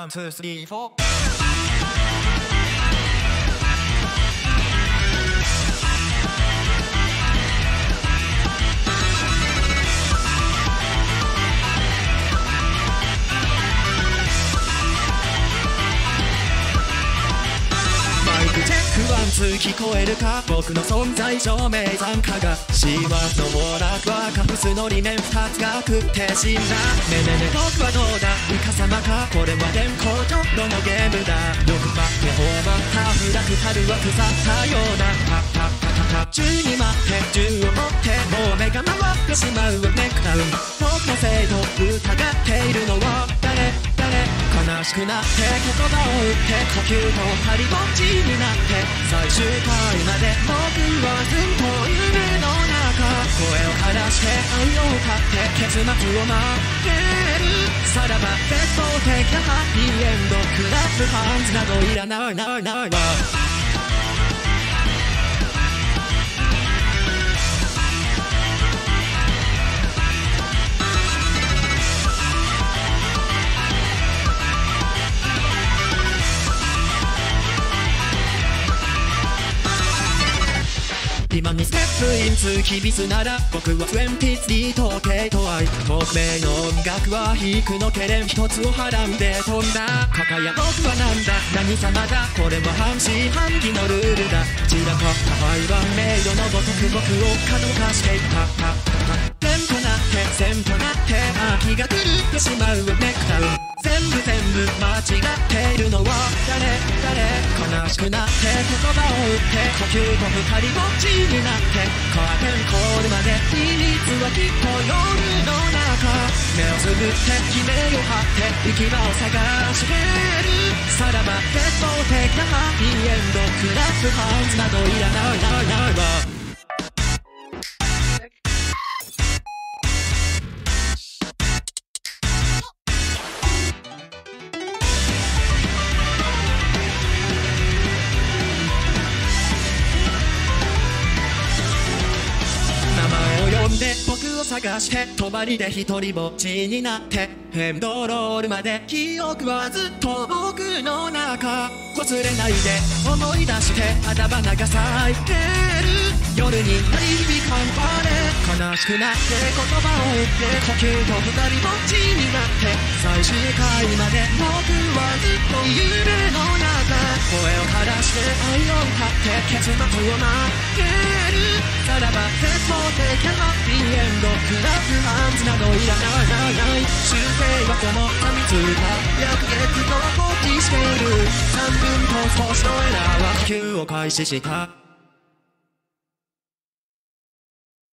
ンツースリーフォーワンツー聞こえるか僕の存在証明残価がシワの暴落はカフスの理念2つが食って死んだねねね僕はどうだイカ様かこれは電光ジョッロのゲームだよくばって頬張ったフラクタルは腐ったようなパッパッパッパッパ銃に待って銃を持ってもう目が回ってしまうネックダウン僕の精度疑っているのは誰悲しくなって言葉を打って呼吸と張りぼっちになって最終回まで僕はずっと夢の中声を晴らして愛を買って結末を待ってるさらば絶望的なハッピーエンドクラップハンズなどいらない今にステップインツキビスなら僕は23時計と愛木目の音楽は弾くのけれん一つをはらんで飛んだかかや僕はなんだ何様だこれも半信半疑のルールだ散らかった愛は迷路のごとく僕を可能化していった線となって線となって気が狂ってしまうネックダウン全部間違っているのは誰悲しくなって言葉を打って呼吸と二人ぼっちになってカーテンコールまで秘密はきっと夜の中目をつぶって悲鳴を張って行き場を探してるさらば絶望的なハッピーエンドクラップハンズなどいらないわで僕を探して帳で一人ぼっちになってエンドロールまで記憶はずっと僕の中忘れないで思い出して頭が咲いてる夜に鳴り響くパレ悲しくなって言葉を打って呼吸と二人ぼっちになって最終回まで僕はずっと夢の中声を晴らして愛を歌って結末を待ってるさらば絶望的なハッピーエンドクラップハンズなどいらない修正はこの噛みついた薬月と放置している3分と少しのエラーは呼吸を開始した